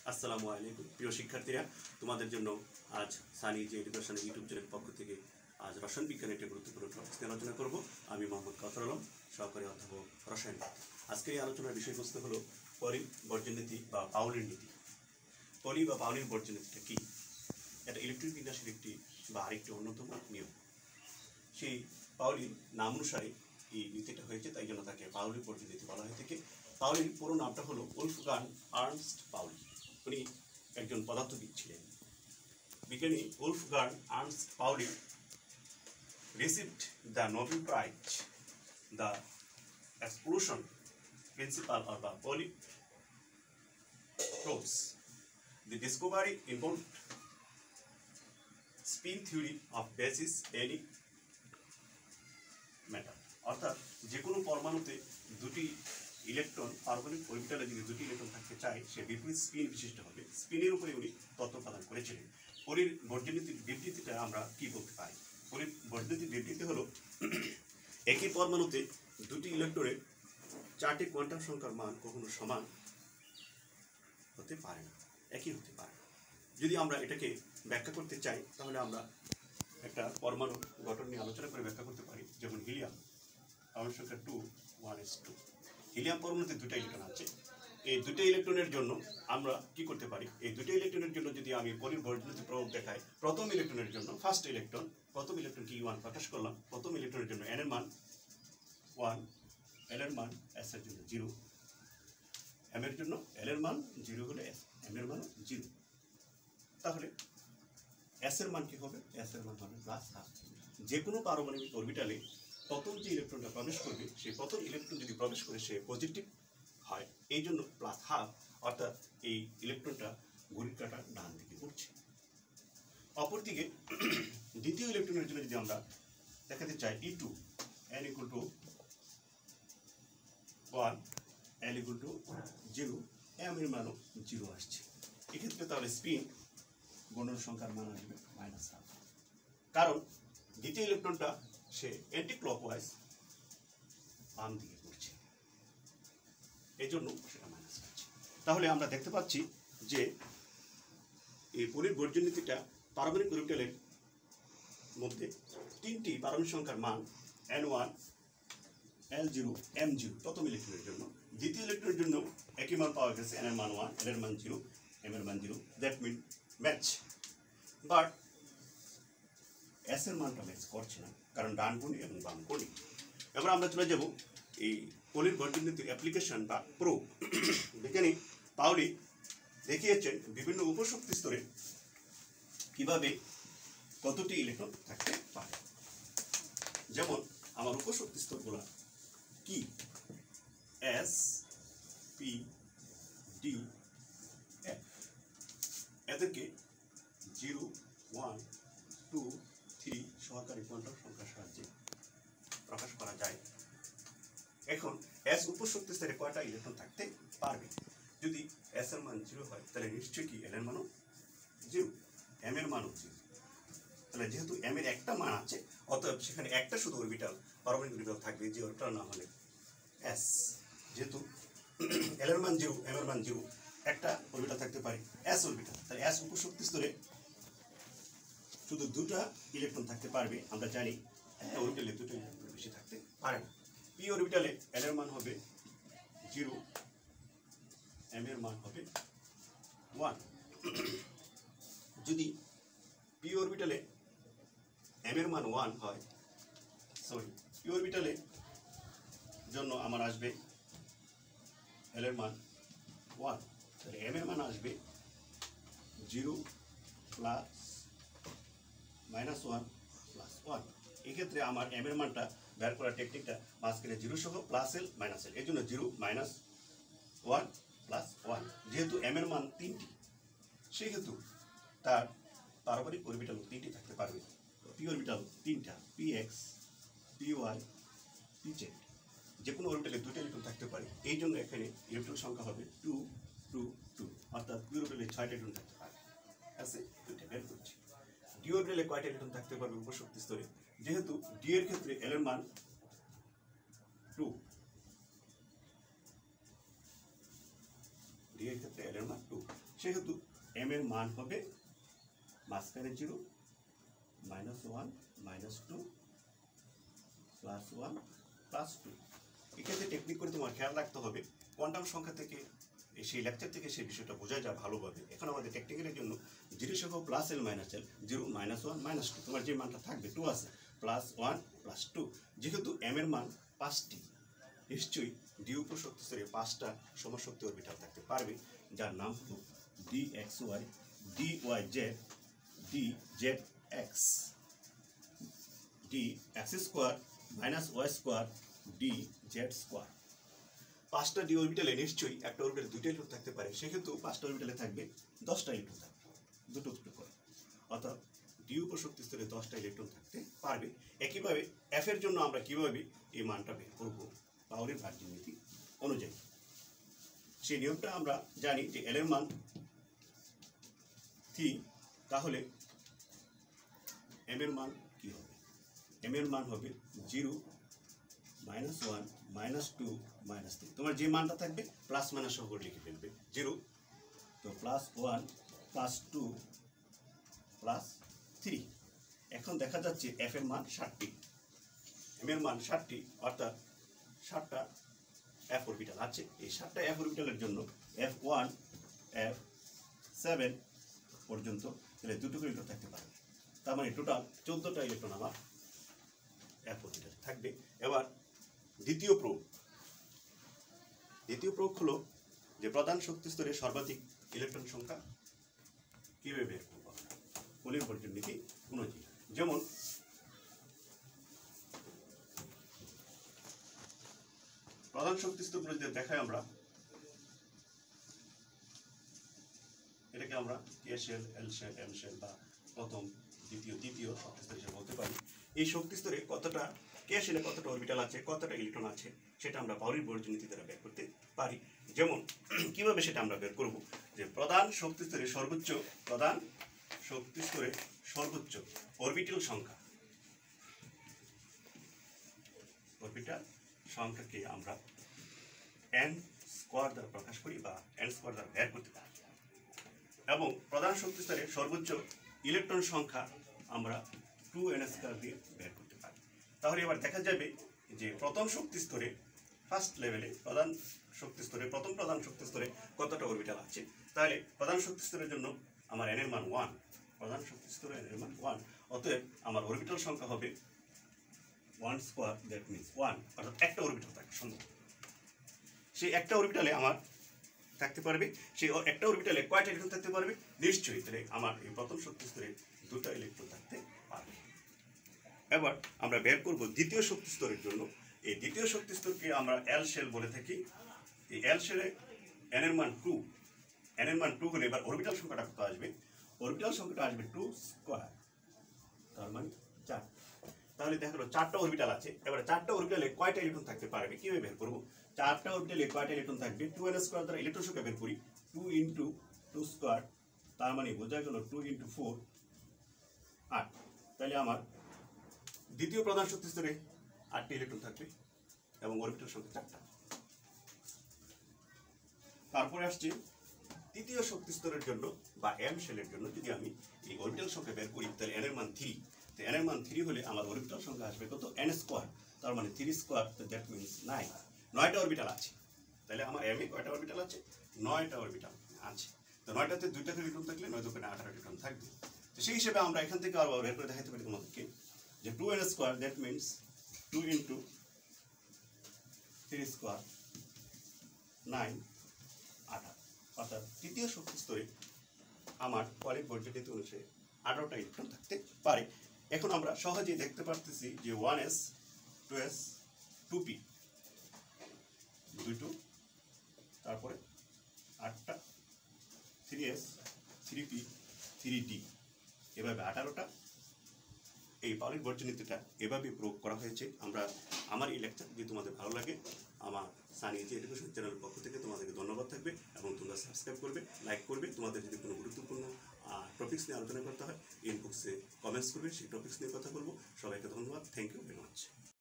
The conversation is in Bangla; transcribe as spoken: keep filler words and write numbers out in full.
আসসালামু আলাইকুম প্রিয় শিক্ষার্থীরা, তোমাদের জন্য আজ সানি যে এডুকেশন ইউটিউব চ্যানেল পক্ষ থেকে আজ রসায়ন বিজ্ঞানের একটি গুরুত্বপূর্ণ টপিক নিয়ে আলোচনা করব। আমি মোহাম্মদ কাউসার আলম, সহকারী অধ্যাপক রসায়ন। আজকে এই আলোচনার বিষয়বস্তু হলো পলি বর্জন নীতি বা পাউলির নীতি। পলি বা পাউলির বর্জন নীতিটা কী? এটা ইলেকট্রিক বিন্যাসের একটি বা আরেকটি অন্যতম নিয়ম। সেই পাউলির নাম অনুসারে এই নীতিটা হয়েছে, তাই জন্য তাকে পাউলির বর্জন নীতি বলা হয়ে থাকে। পাউলির পুরো নামটা হলো ওলফগান আর্নস্ট পাউলি। উনি একজন পদার্থবিদ ছিলেন। বিজ্ঞানী Wolfgang Ernst Pauli received the Nobel Prize, the explosion principle or the Pauli proofs. The discovery involved spin theory of basis any matter. অর্থাৎ যে কোনো পরমাণুতে দুটি ইলেকট্রন পারমাণবিক অরবিটালে যদি দুটি ইলেকট্রন থাকতে চায়, সে বিপরীত স্পিন বিশিষ্ট হবে। স্পিনের উপরে উনি তত্ত্ব প্রদান করেছিলেন। পলির বর্জনীতির বিবৃতিটা আমরা কি বলতে পারি? পলির বর্জনীতির বিবৃতি হলো একই পরমাণুতে দুটি ইলেকট্রনের চারটি কোয়ান্টাম সংখ্যার মান কখনো সমান হতে পারে না, একই হতে পারে না। যদি আমরা এটাকে ব্যাখ্যা করতে চাই, তাহলে আমরা একটা পরমাণু গঠন নিয়ে আলোচনা করে ব্যাখ্যা করতে পারি। যেমন হিলিয়াম, পরমাণু সংখ্যা two one S two. Helium পরমাণুতে দুটো ইলেকট্রন আছে। এই দুটো ইলেকট্রনের জন্য আমরা কি করতে পারি? এই দুটো ইলেকট্রনের জন্য যদি আমি পলির বর্জনীতি প্রয়োগ দেখাই, প্রথম ইলেকট্রনের জন্য ফার্স্ট ইলেকট্রন প্রথম ইলেকট্রন কি ওয়ান প্রকাশ করলাম। প্রথম ইলেকট্রনের জন্য এন এর মান ওয়ান, এল এর মান এস এর জন্য জিরো, এম এর জন্য এল এর মান জিরো হলে এস, এম এর মান জিরো। তাহলে এস এর মান কি হবে? এস এর মান হবে প্লাস হাফ। যে কোনো পারমাণবিক অরবিটালে প্রথম যে ইলেকট্রনটা প্রবেশ করবে, সেই প্রথম ইলেকট্রন যদি প্রবেশ করে সে পজিটিভ হয়, এই জন্য প্লাস হাফ, অর্থাৎ এই ইলেকট্রনটা ঘড়ির কাঁটার ডান দিকে উঠছে। অপরদিকে দ্বিতীয় ইলেকট্রনের জন্য যদি আমরা দেখাতে চাই E two, N equal to one, L equal to zero, M এর মানও জিরো আসছে। এক্ষেত্রে তাহলে স্পিন গণন সংখ্যার মান আসবে মাইনাস হাফ, কারণ দ্বিতীয় ইলেকট্রনটা সে অ্যান্টি ক্লকওয়াইজ বাম দিকে ঘুরছে, এই জন্য সেটা মাইনাস আসছে। তাহলে আমরা দেখতে পাচ্ছি যে এই পলির বর্জন নীতিটা পারমাণবিক অরবিটালের মধ্যে তিনটি পারমাণবিক সংখ্যার মান N one, L zero, M zero প্রথম ইলেকট্রনের জন্য। দ্বিতীয় ইলেকট্রনের জন্য একই মান পাওয়া গেছে, এন এর মান ওয়ান, এল এর মান জিরো, এম এর মান zero. That mean match, but S এর মানটা ম্যাচ করছে না, কারণ ডান কোণী এবং বাম কোণী। এবার আমরা চলে যাব এই পলির বর্জন নীতির অ্যাপ্লিকেশন বা প্রো। বিজ্ঞানী পাউলি দেখিয়েছেন বিভিন্ন উপশক্তি স্তরে কিভাবে কতটি ইলেকট্রন থাকতে পারে। যেমন আমার উপশক্তি স্তরগুলো কি? S, P, D, F. এদেরকে জিরো, ওয়ান, টু, থ্রি সহকারী কোয়ান্টাম সংখ্যার সাহায্যে প্রকাশ করা যায়। এখন এস উপশক্তি স্তরে কয়টা ইলেকট্রন থাকতে পারবে? যদি এস এর মান জিরো হয়, তাহলে নিশ্চয়ই কি এল এর মানও জিরো, এম এর মানও জিরো। তাহলে যেহেতু এম এর একটা মান আছে, অতএব সেখানে একটা শুধু অরবিটাল পারমাণবিক অরবিটাল থাকবে, যে অরবিটাল নাম হলে এস। যেহেতু এল এর মান জিরো, এম এর মান জিরো, একটা অরবিটাল থাকতে পারে এস অরবিটাল। তাহলে এস উপশক্তি স্তরে শুধু দুটা ইলেকট্রন থাকতে পারবে। আমরা জানি একটা অরবিটালে দুটো ইলেকট্রন বেশি থাকতে পারে না। পি অরবিটালে এল এর মান হবে জিরো, এম এর মান হবে ওয়ান। যদি পি অরবিটালে এম এর মান ওয়ান হয়, সরি পি অরবিটালে জন্য আমার আসবে এল এর মান ওয়ান, তাহলে এম এর মান আসবে zero plus minus one plus one. এক্ষেত্রে আমার এম এর মানটা বের করার টেকনিকটা মাঝখানে জিরো সহ প্লাস এল মাইনাস এল, এই জন্য zero minus one plus one. যেহেতু এম এর মান তিনটি, সেহেতু তার পারমাণবিক অরবিটাল তিনটি থাকতে পারবে। পি অরবিটাল তিনটা, P X, P Y, P Z. যে কোনো অরবিটালে দুটো ইলেকট্রন থাকতে পারে, এই জন্য এখানে ইলেকট্রন সংখ্যা হবে টু টু টু, অর্থাৎ পি অরবিটালে ছয়টা ইলেকট্রন থাকতে পারে। আছে দুইটা বের করছি। ডি অরবিটালে কয়টা ইলেকট্রন থাকতে পারবে উপশক্তি স্তরে? যেহেতু ডি এর ক্ষেত্রে এল এর মান টু, ডি এর ক্ষেত্রে এল এর মান টু, সেহেতু এম এর মান হবে মাঝখানে zero, minus one, minus two, plus one, plus two. এক্ষেত্রে টেকনিক করে তোমার খেয়াল রাখতে হবে কোয়ান্টাম সংখ্যা থেকে সেই লেকচার থেকে সেই বিষয়টা বোঝা যায় ভালোভাবে। এখন আমাদের টেকনিক্যালের জন্য জিরো সহ plus L minus L, zero, minus one, minus two, তোমার যে মানটা থাকবে টু আছে, প্লাস ওয়ান, প্লাস টু। যেহেতু এম এর মান পাঁচটি, নিশ্চয়ই ডি উপশক্তি স্তরে পাঁচটা সমশক্তি অরবিটাল থাকতে পারবে, যার নাম হলো D X Y, D Y Z, D Z X, D X square minus Y square, D Z square. পাঁচটা ডি অরবিটালে নিশ্চয়ই একটা অরবিটালে দুইটা ইলেকট্রন থাকতে পারে, সেক্ষেত্রে পাঁচটা অরবিটালে থাকবে দশটা ইলেকট্রন থাকবে, দুটো দুটো করে, অর্থাৎ ডি উপশক্তি স্তরে দশটা ইলেকট্রন থাকতে পারবে। একইভাবে এফ এর জন্য আমরা কিভাবে এই মানটা বের করবো পাওয়ারের ভার্জিন নীতি অনুযায়ী। সেই নিয়মটা আমরা জানি যে এল এর মান থ্রি, তাহলে এম এর মান কি হবে? এম এর মান হবে zero, minus one, minus two, minus three. তোমার যে মানটা থাকবে প্লাস মাইনাস সহ লিখে ফেলবে। জিরো, তো plus one, plus two, plus three. এখন দেখা যাচ্ছে এফ এর মান ষাটটি, এম এর মান ষাটটি, অর্থাৎ ষাটটা এফ অরবিটাল আছে। এই ষাটটা এফ অরবিটালের জন্য এফ ওয়ান, এফ সেভেন পর্যন্ত তাহলে দুটো করে ইলেকট্রন থাকতে পারে, তার মানে টোটাল চোদ্দটা ইলেকট্রন আমার এফ অরবিটাল থাকবে। এবার দ্বিতীয় প্রয়োগ, দ্বিতীয় প্রয়োগ হলো যে প্রধান শক্তি স্তরে সর্বাধিক ইলেকট্রন সংখ্যা কিভাবে বের করবো পোলির ভার্জিন নীতি অনুযায়ী। যেমন প্রধান শক্তি স্তর যদি দেখায় আমরা এটাকে আমরা K shell, L shell, M shell বা প্রথম, দ্বিতীয়, তৃতীয় শক্তি স্তর হিসেবে বলতে পারি। এই শক্তি স্তরে কতটা কে শেলে কতটা অরবিটাল আছে, কতটা ইলেকট্রন আছে, সেটা আমরা পাওয়ারের ভার্জিন নীতি দ্বারা বের করতে পারি। যেমন কিভাবে সেটা আমরা বের করব, যে প্রধান শক্তি স্তরে সর্বোচ্চ, প্রধান শক্তি স্তরে সর্বোচ্চ অরবিটাল সংখ্যা, অরবিটাল সংখ্যাকে আমরা এন স্কোয়ার দ্বারা প্রকাশ করি বা এন স্কোয়ার দ্বারা বের করতে পারি, এবং প্রধান শক্তি স্তরে সর্বোচ্চ ইলেকট্রন সংখ্যা আমরা টু এন স্কোয়ার দিয়ে বের করতে পারি। তাহলে এবার দেখা যাবে যে প্রথম শক্তি স্তরে, ফার্স্ট লেভেলে প্রধান শক্তি স্তরে, প্রথম প্রধান শক্তি স্তরে কতটা অরবিটাল আছে। তাহলে প্রধান শক্তি স্তরের জন্য আমার এন এর মান ওয়ান, প্রধান শক্তি স্তরে এন এর মান ওয়ান, অতএব আমার অরবিটাল সংখ্যা হবে one square, that means one, অর্থাৎ একটা অরবিটাল থাকে সুন্দর। সেই একটা অরবিটালে আমার থাকতে পারবে, সেই একটা অরবিটালে কয়টা ইলেকট্রন থাকতে পারবে? নিশ্চয়ই, তাহলে আমার এই প্রথম শক্তি স্তরে দুটো ইলেকট্রন থাকতে পারবে। এবার আমরা বের করব দ্বিতীয় শক্তি স্তরের জন্য। এই দ্বিতীয় শক্তি স্তরকে আমরা এল শেল বলে থাকি। এই এল শেলে এন এর মান টু, এন এর মান টু হলে এবার অরবিটাল সংখ্যাটা কত আসবে? অরবিটাল সংখ্যাটা আসবে টু স্কোয়ার, তার মানে চার। তাহলে দেখা গেলো চারটা অরবিটাল আছে। এবারে চারটা অরবিটালে কয়টা ইলেকট্রন থাকতে পারবে কিভাবে বের করবো? চারটা অরবিটালে কয়টা ইলেকট্রন থাকবে? টু এন স্কোয়ার দ্বারা ইলেকট্রন সংখ্যা বের করি, টু ইন্টু টু স্কোয়ার, তার মানে বোঝা গেল টু ইন্টু ফোর, আট। তাহলে আমার দ্বিতীয় প্রধান শক্তি স্তরে আটটি ইলেকট্রন থাকবে এবং অরবিটাল সংখ্যা চারটা। তারপরে আসছে তৃতীয় শক্তি স্তরের জন্য বা এম শেলের জন্য যদি আমি এই অরবিটাল সংখ্যা বের করি, তাহলে এন এর মান থ্রি। তো এন এর মান থ্রি হলে আমার অরবিটাল সংখ্যা আসবে কত? এন স্কোয়ার, তার মানে three square, that means nine. নয়টা অরবিটাল আছে। তাহলে আমার এম এ কয়টা অরবিটাল আছে? নয়টা অরবিটাল আছে। তো নয়টাতে দুইটা করে ইলেকট্রন থাকলে নয় দোকানে আঠারো ইলেকট্রন থাকবে। তো সেই হিসেবে আমরা এখান থেকে আবার বের করে দেখাতে পারি তোমাদেরকে যে two N square, that means two into three square, nine, আঠারো। অর্থাৎ তৃতীয় শক্তি স্তরে আমার পরের ভার্জিন নীতি অনুসারে আঠারোটা ইলেকট্রন থাকতে পারে। এখন আমরা সহজেই দেখতে পারতেছি যে one S, two S, two P, দুই টু, তারপরে আটটা, three S, three P, three D, এভাবে আঠারোটা। এই পাওয়ারের ভার্জিন নীতিটা এভাবে প্রয়োগ করা হয়েছে। আমরা আমার এই লেকচার যদি তোমাদের ভালো লাগে, আমার সানি এজি এডুকেশন চ্যানেলের পক্ষ থেকে তোমাদেরকে ধন্যবাদ থাকবে এবং তোমরা সাবস্ক্রাইব করবে, লাইক করবে। তোমাদের যদি কোনো গুরুত্বপূর্ণ টপিক্স নিয়ে আলোচনা করতে হয় ইনবক্সে কমেন্টস করবে, সেই টপিক্স নিয়ে কথা বলবো। সবাইকে ধন্যবাদ, থ্যাংক ইউ ভেরি মাচ।